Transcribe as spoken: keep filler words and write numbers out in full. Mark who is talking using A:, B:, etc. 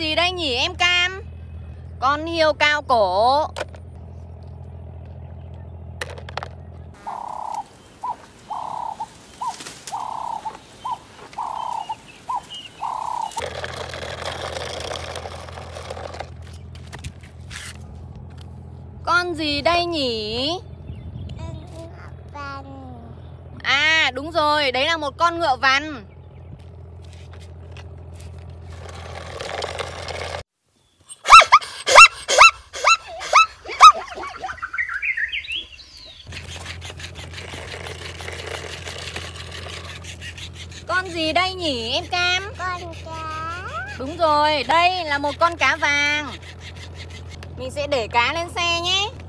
A: gì đây nhỉ em Cam? Con hươu cao cổ. Con gì đây nhỉ? À đúng rồi, đấy là một con ngựa vằn. Con gì đây nhỉ em Cam?
B: Con cá.
A: Đúng rồi, đây là một con cá vàng. Mình sẽ để cá lên xe nhé.